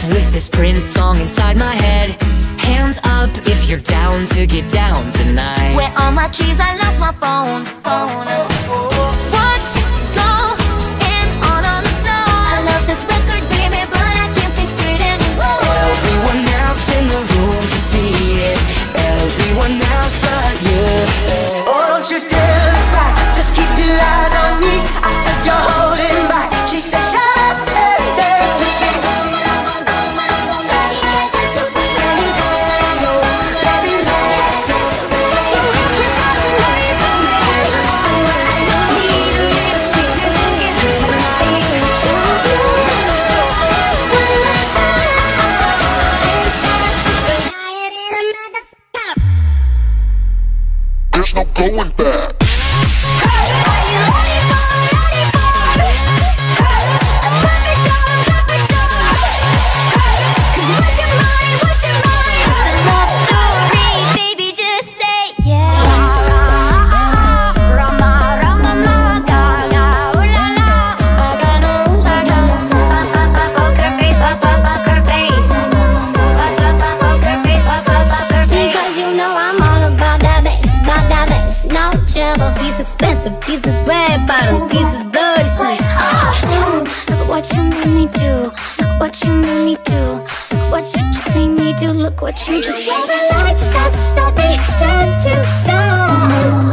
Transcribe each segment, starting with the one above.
with this Prince song inside my head. Hands up if you're down to get down tonight. Where are my keys? I left my phone. What's going on the floor? I love this record, baby, but I can't see straight anymore. Everyone else in the room can see it. Everyone else but you. Oh, don't you dare look back. Just keep your eyes on me. I said you're holding back. She said shut up and dance with me. There's no going back. These expensive, these is red bottoms, these is bloody streets. Look what you made me do. Look what you made me do. Look what you just made me do. Look what you just made me do. Stop it, turn to stone.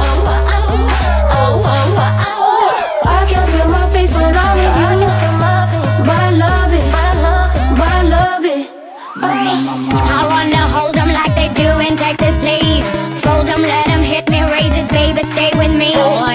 I can't feel my face when I'm with you, but I love it, but I love it. I wanna hold them like they do in Texas, please. Fold them, let them hit me, raise it, baby, stay with me.